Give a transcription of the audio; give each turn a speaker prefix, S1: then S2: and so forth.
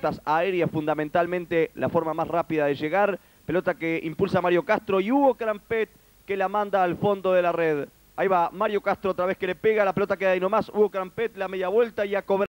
S1: rutas aéreas, fundamentalmente la forma más rápida de llegar. Pelota que impulsa Mario Castro y Hugo Crampet que la manda al fondo de la red. Ahí va Mario Castro otra vez que le pega, la pelota queda ahí nomás. Hugo Crampet, la media vuelta y a cobrar.